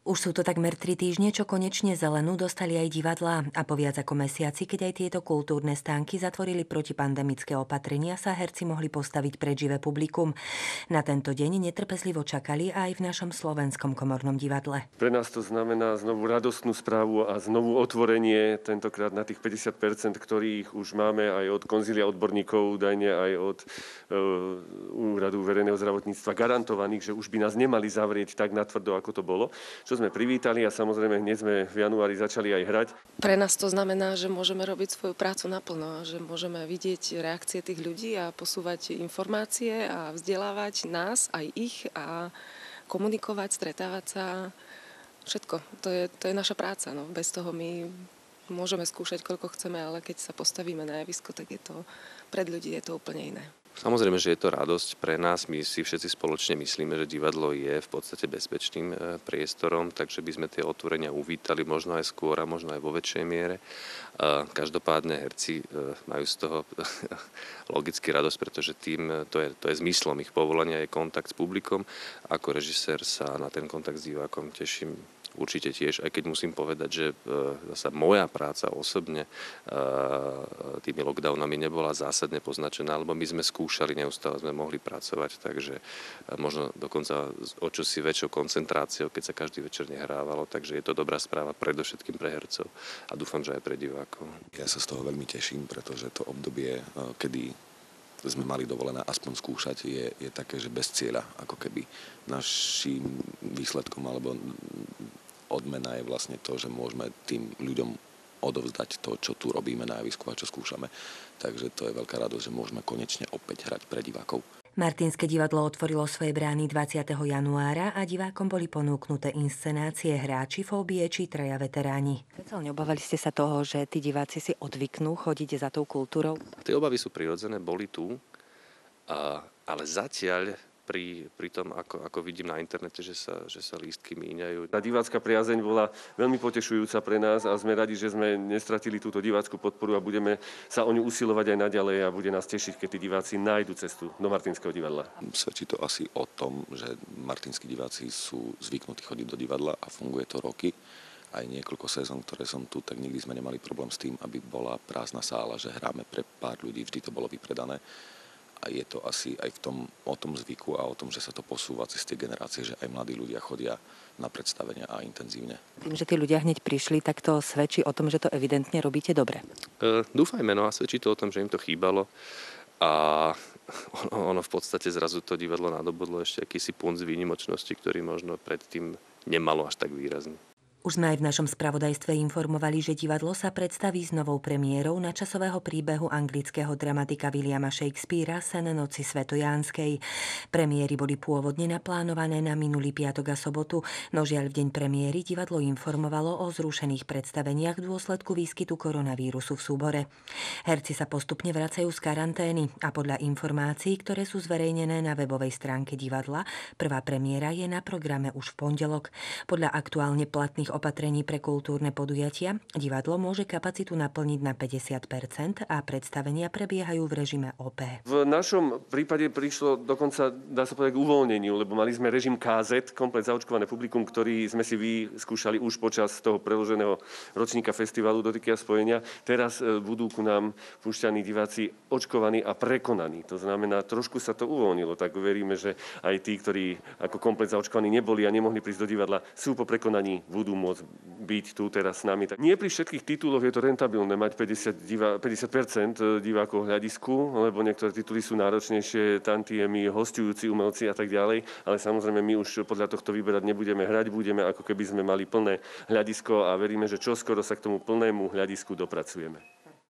Už sú to takmer 3 týždne, čo konečne zelenú dostali aj divadlá a po viac ako mesiaci, keď aj tieto kultúrne stánky zatvorili protipandemické opatrenia, sa herci mohli postaviť pred živé publikum. Na tento deň netrpezlivo čakali aj v našom Slovenskom komornom divadle. Pre nás to znamená znovu radostnú správu a znovu otvorenie, tentokrát na tých 50%, ktorých už máme aj od konzília odborníkov, údajne aj od Úradu verejného zdravotníctva garantovaných, že už by nás nemali zavrieť tak natvrdo, ako to bolo. Čo sme privítali a samozrejme hneď sme v januári začali aj hrať. Pre nás to znamená, že môžeme robiť svoju prácu naplno, že môžeme vidieť reakcie tých ľudí a posúvať informácie a vzdelávať nás, aj ich a komunikovať, stretávať sa. Všetko. To je naša práca. No. Bez toho my môžeme skúšať, koľko chceme, ale keď sa postavíme na javisko, tak je to pred ľudí je to úplne iné. Samozrejme, že je to radosť pre nás. My si všetci spoločne myslíme, že divadlo je v podstate bezpečným priestorom, takže by sme tie otvorenia uvítali možno aj skôr a možno aj vo väčšej miere. Každopádne herci majú z toho logicky radosť, pretože to je zmyslom ich povolania, je kontakt s publikom. Ako režisér sa na ten kontakt s divákom teším určite tiež, aj keď musím povedať, že zasa moja práca osobne tými lockdownami nebola zásadne poznačená, lebo my sme skúšali, neustále sme mohli pracovať, takže možno dokonca o čosi väčšou koncentráciou, keď sa každý večer nehrávalo, takže je to dobrá správa predovšetkým pre hercov a dúfam, že aj pre divákov. Ja sa z toho veľmi teším, pretože to obdobie, kedy sme mali dovolené aspoň skúšať, je také, že bez cieľa, ako keby naším výsledkom alebo odmena je vlastne to, že môžeme tým ľuďom odovzdať to, čo tu robíme na javisku a čo skúšame. Takže to je veľká radosť, že môžeme konečne opäť hrať pre divákov. Martinské divadlo otvorilo svoje brány 20. januára a divákom boli ponúknuté inscenácie Hráči, fóbie či traja veteráni. Neobávali ste sa toho, že tí diváci si odvyknú chodiť za tou kultúrou? Tie obavy sú prirodzené, boli tu, ale zatiaľ pri tom, ako vidím na internete, že sa lístky míňajú. Tá divácka priazeň bola veľmi potešujúca pre nás a sme radi, že sme nestratili túto divácku podporu a budeme sa o ňu usilovať aj naďalej a bude nás tešiť, keď tí diváci nájdu cestu do Martinského divadla. Svedčí to asi o tom, že martinskí diváci sú zvyknutí chodiť do divadla a funguje to roky. Aj niekoľko sezón, ktoré som tu, tak nikdy sme nemali problém s tým, aby bola prázdna sála, že hráme pre pár ľudí, vždy to bolo vypredané. A je to asi aj o tom zvyku a o tom, že sa to posúva cez tie generácie, že aj mladí ľudia chodia na predstavenia a intenzívne. Tým, že tí ľudia hneď prišli, tak to svedčí o tom, že to evidentne robíte dobre. Dúfajme, no a svedčí to o tom, že im to chýbalo. A ono v podstate zrazu to divadlo nadobudlo ešte akýsi punc výnimočnosti, ktorý možno predtým nemalo až tak výrazný. Už sme aj v našom spravodajstve informovali, že divadlo sa predstaví s novou premiérou nadčasového príbehu anglického dramatika Williama Shakespearea Sen noci svetojánskej. Premiéry boli pôvodne naplánované na minulý piatok a sobotu, no žiaľ v deň premiéry divadlo informovalo o zrušených predstaveniach v dôsledku výskytu koronavírusu v súbore. Herci sa postupne vracajú z karantény a podľa informácií, ktoré sú zverejnené na webovej stránke divadla, prvá premiéra je na programe už v pondelok. Podľa aktuálne platných opatrení pre kultúrne podujatia divadlo môže kapacitu naplniť na 50% a predstavenia prebiehajú v režime OP. V našom prípade prišlo dokonca, dá sa povedať, k uvoľneniu, lebo mali sme režim KZ, komplet zaočkované publikum, ktorý sme si vyskúšali už počas toho preloženého ročníka festivalu Dotyky a spojenia. Teraz budú ku nám púšťaní diváci očkovaní a prekonaní. To znamená, trošku sa to uvoľnilo, tak veríme, že aj tí, ktorí ako komplet zaočkovaní neboli a nemohli prísť do divadla, sú po prekonaní, budú môcť byť tu teraz s nami. Nie pri všetkých tituloch je to rentabilné mať 50% divákov v hľadisku, lebo niektoré tituly sú náročnejšie, tantiemy, hosťujúci umelci a tak ďalej, ale samozrejme my už podľa tohto vyberať nebudeme hrať, budeme ako keby sme mali plné hľadisko a veríme, že čoskoro sa k tomu plnému hľadisku dopracujeme.